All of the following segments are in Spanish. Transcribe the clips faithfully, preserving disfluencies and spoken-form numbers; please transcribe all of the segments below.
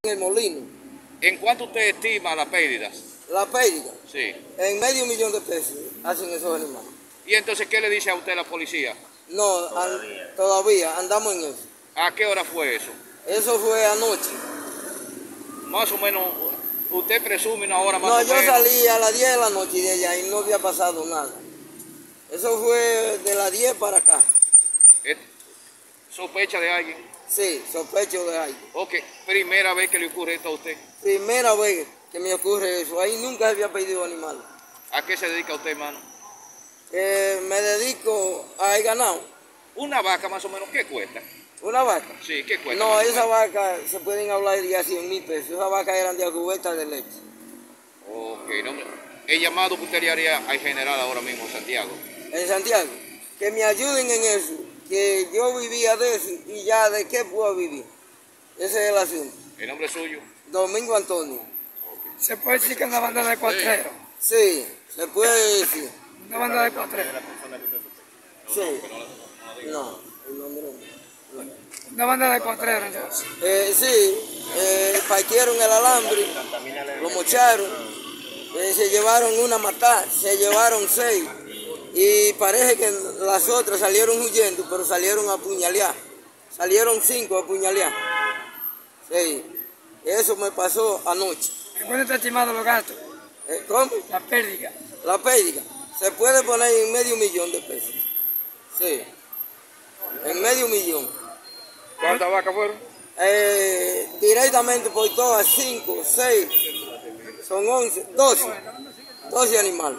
El molino. ¿En cuánto usted estima las pérdidas? La pérdida. Sí. En medio millón de pesos hacen esos animales. ¿Y entonces qué le dice a usted la policía? No, todavía, an, todavía andamos en eso. ¿A qué hora fue eso? Eso fue anoche. Más o menos, ¿usted presume una hora más no, o menos? No, yo salí a las diez de la noche de allá y no había pasado nada. Eso fue de las diez para acá. ¿Es sospecha de alguien? Sí, sospecho de alguien. Ok, primera vez que le ocurre esto a usted. Primera vez que me ocurre eso. Ahí nunca había perdido animal. ¿A qué se dedica usted, hermano? Eh, me dedico a ganado. ¿Una vaca más o menos qué cuesta? ¿Una vaca? Sí, ¿qué cuesta? No, esa vaca se pueden hablar de cien mil pesos. Esas vacas eran de cubeta de leche. Ok, no, el llamado que usted le haría al general ahora mismo en Santiago. En Santiago, que me ayuden en eso, que yo vivía de eso y ya de qué puedo vivir. Ese es el asunto. ¿El nombre suyo? Domingo Antonio. ¿Se puede decir que es una banda de cuatreros? Sí, se puede decir. ¿Una banda de cuatreros? Sí. No, el nombre no. Una banda de cuatreros, entonces. Eh, sí, eh, partieron el alambre, lo mocharon, eh, se llevaron una matada, se llevaron seis. Y parece que las otras salieron huyendo, pero salieron a apuñalear. Salieron cinco a apuñalear. Sí, eso me pasó anoche. ¿En cuánto está estimado los gastos? Eh, ¿Cómo? La pérdida. La pérdida. Se puede poner en medio millón de pesos. Sí, en medio millón. ¿Cuántas vacas fueron? Eh, directamente por todas, cinco, seis, son once, doce. doce animales.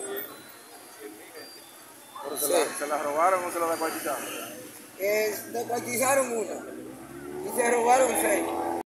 ¿Se, sí. la, ¿Se la robaron o se la descuartizaron? Eh, descuartizaron una y se robaron seis.